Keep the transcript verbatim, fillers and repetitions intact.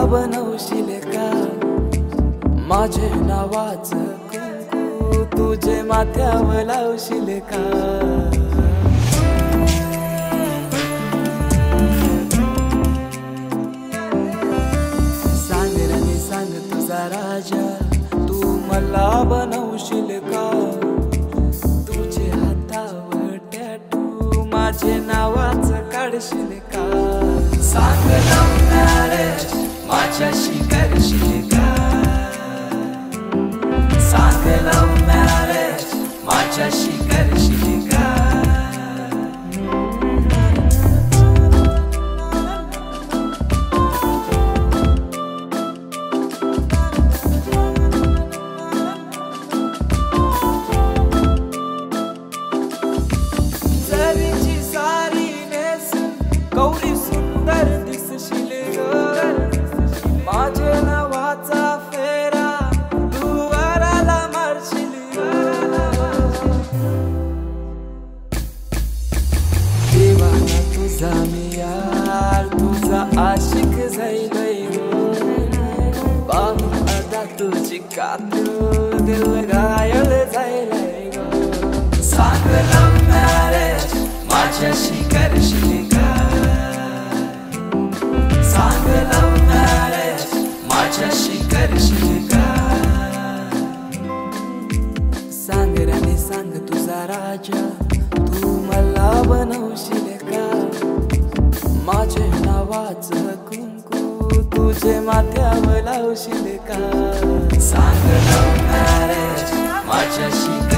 बनवशील का माझे नावाचं कुंकू तुझे माथ्यावर लावशील का सांग रे सांग तुझा राजा तू मला बनवशील का तुझे हातावर टॅटू माझे नावाचं काढशील का सांग लव्ह मॅरेज माझ्याशी करशील का सांग लव्ह मॅरेज माझ्याशी करशील का जरीची साडी नेसून गौरी सुंदर दिसशील ग माझे नावाचा फेरा तू वराला मारशील देवाना तुझा मी यार तुझा आशिक जाईल पाहून आता तुझी कातू दिल घायल जाईल सांग लव्ह मॅरेज माझ्याशी करशील का सांग लव्ह मॅरेज माझ्याशी करशील का सांग रे सांग तुझा राजा तू मला बनवशील का माझे नावाचं कुंकू तुझे माथ्यावर लावशील का सांग लव्ह मॅरेज माझ्याशी